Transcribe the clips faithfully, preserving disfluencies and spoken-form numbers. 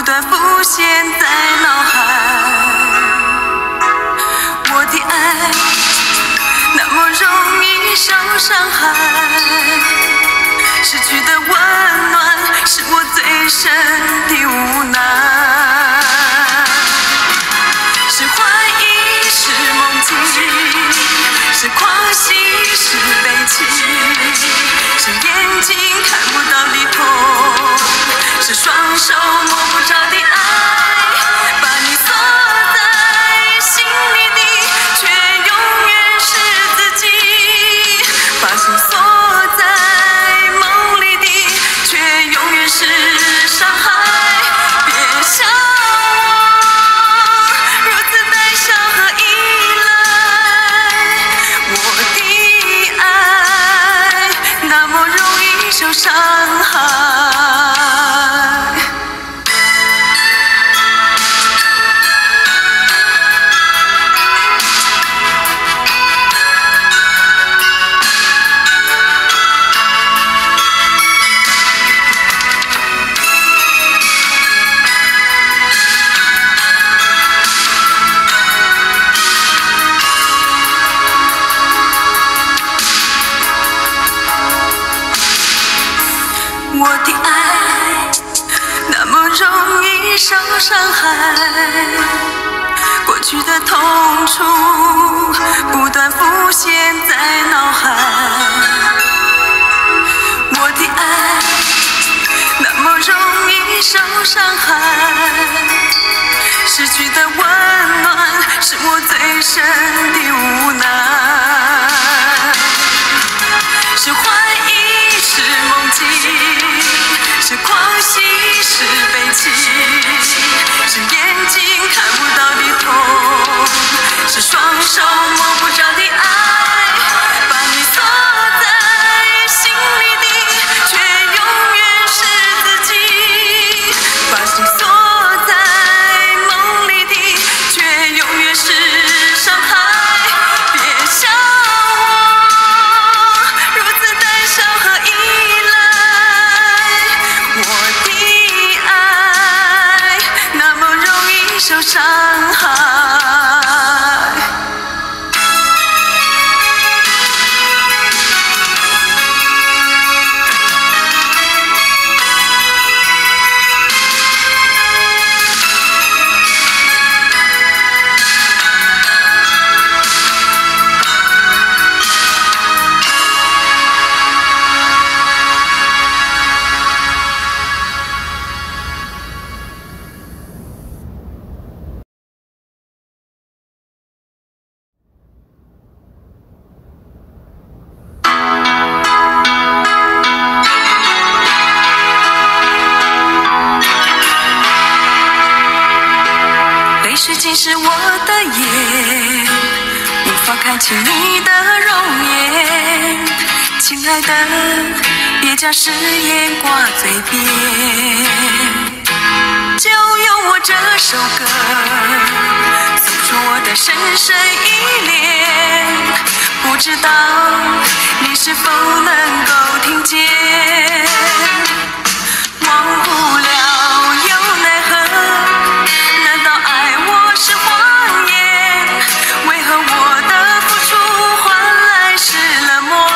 断浮现在脑海。我的爱那么容易受伤害，失去的温暖是我最深的无奈。是怀疑，是梦境，是狂喜，是悲情，是眼睛看不到的痛，是双手摸不着的爱，把你锁在心里的却永远是自己，把心锁在梦里的却永远是伤害。别笑我如此胆小和依赖，我的爱那么容易受伤害。我的爱那么容易受伤害，过去的痛楚不断浮现在脑海。我的爱那么容易受伤害，失去的温暖是我最深的无奈。是怀疑，是梦境，是狂喜，是悲情，是眼睛看不到的痛，是双手摸不着的爱，把你锁在心里的却永远是自己，把心锁在梦里的却永远是伤害。别笑我如此胆小和依赖，我的爱那么容易受伤害。水浸湿我的眼，无法看清你的容颜。亲爱的，别将誓言挂嘴边，就用我这首歌诉说我的深深依恋。不知道你是否能够听见，忘不了又奈何，难道爱我是谎言？为何我的付出换来是冷漠？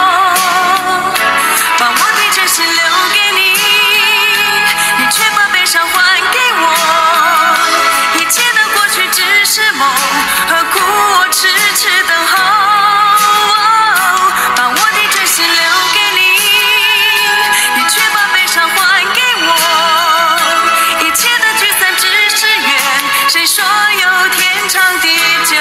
把我的真心留给你，你却把悲伤还给我。一切的过去只是梦，何苦我痴痴等候？把我的真心留给你，你却把悲伤还给我。一切的聚散只是缘，谁说有天长地久？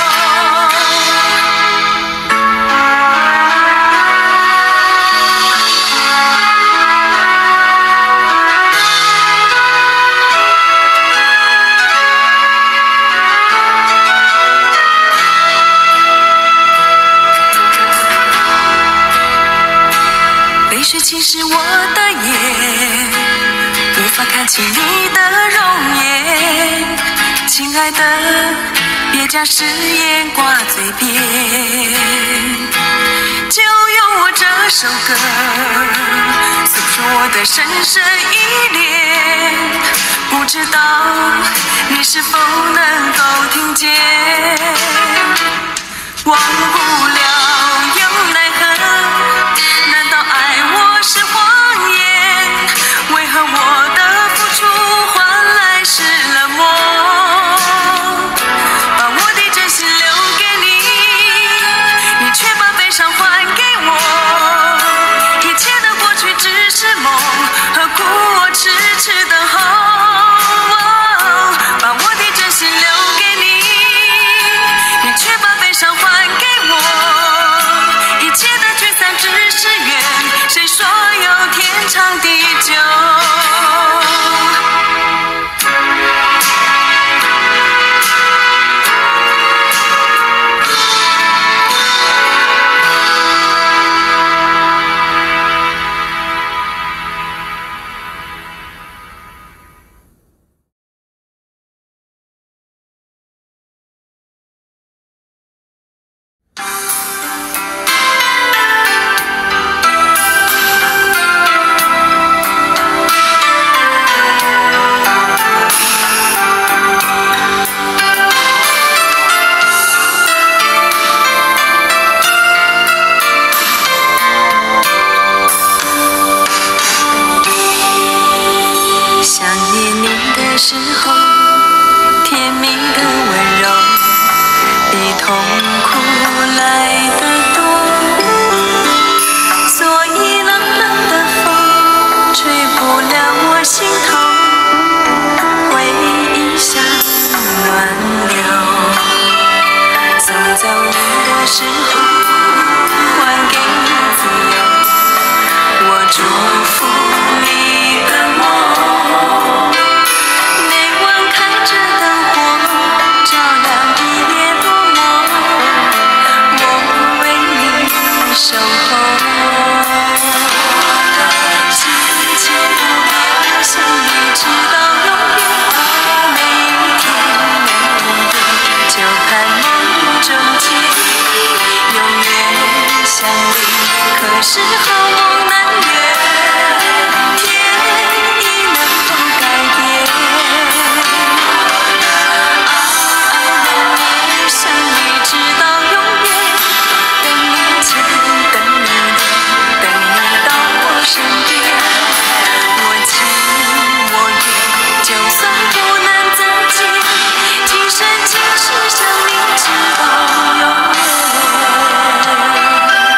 泪水侵蚀我的眼，无法看清你的容颜。亲爱的，别将誓言挂嘴边，就用我这首歌诉说我的深深依恋。不知道你是否能够听见，忘不了又奈何，难道爱我是谎言？为何我的付出换来是冷漠？把我的真心留给你，你却把悲伤还给我，一切的过去只是梦，何苦我痴痴等候？把我的真心留给你，你却把悲伤还给我，一切的聚散只是缘，谁说有天长地久？时候，甜蜜的温柔比痛苦来得多，所以冷冷的风吹不了我心头，回忆像暖流。送走你的时候，还给你自由，我祝福你的梦。守候，心切不变，想你直到永远。每一天，每一夜，就盼梦中见，永远相恋。可是好梦难圆，天意能否改变？爱爱难眠，想你直到永远。等你见，等你恋，等你到我身边。我情我愿，就算不能再见，今生今世想你直到永远。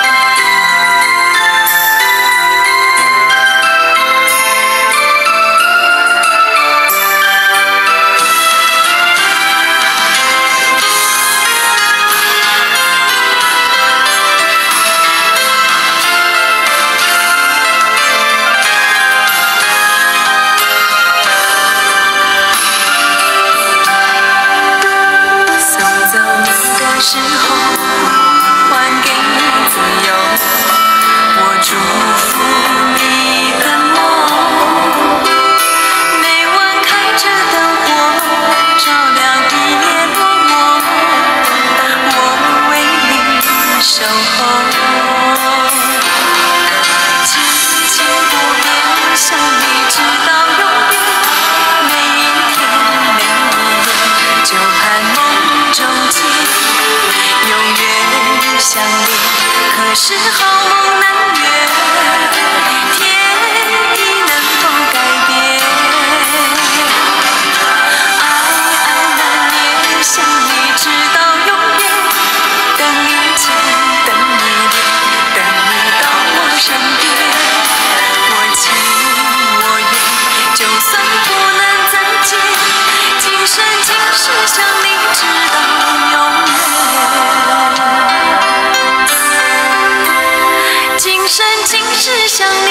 时候还给你自由，我祝福你的梦。每晚开着灯火，照亮一夜落寞，我为你守候。情切不变，想你直到永远。每一天，每一夜，就盼梦中见。永远相恋，可是好梦难圆，天意能否改变？爱爱难眠，想你直到永远。等你见，等你恋，等你到我身边。我情我愿，就算不能再见，今生今世想你直到永远。今生今世想你。